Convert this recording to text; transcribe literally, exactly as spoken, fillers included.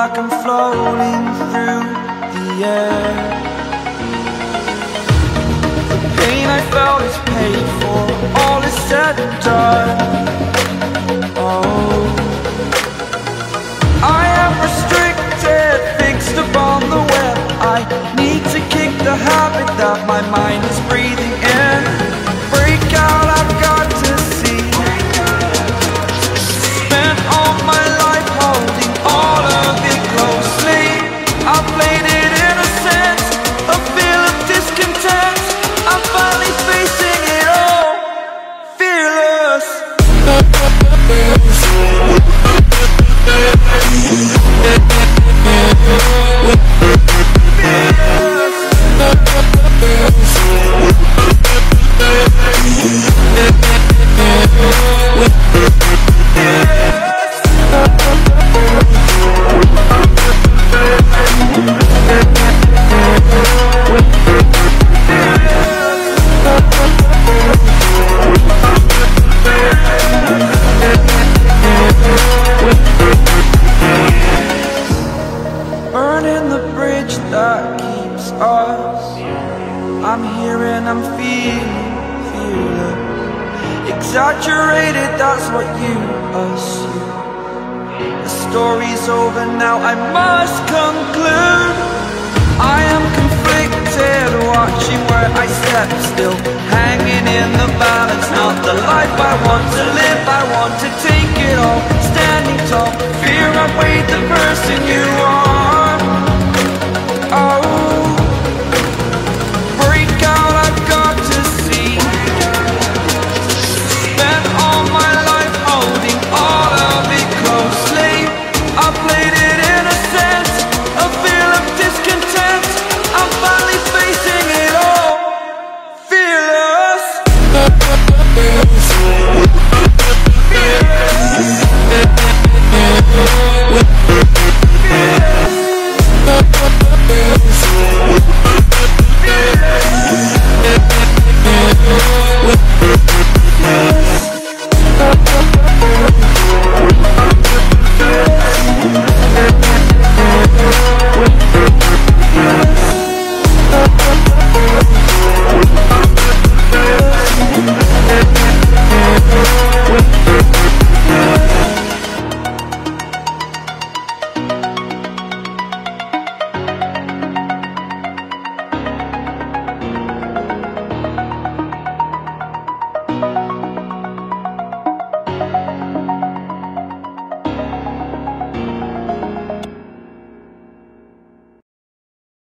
like I'm floating through the air. The pain I felt is paid for, all is said and done. Oh, I am restricted, fixed upon the web. I need to kick the habit that my mind is breathing in. Break out, I've got to see. Spent all my life holding all of it closely. I played it innocent, a feel of discontent. I'm finally facing it all, fearless. Burning the bridge that keeps us. I'm here and I'm feeling fearless. Exaggerated, that's what you assume. The story's over now, I must conclude. I am conflicted, watching where I step still, hanging in the balance. Not the life I want to live, I want to take it all. Standing tall, fear outweighed the person you are. Oh,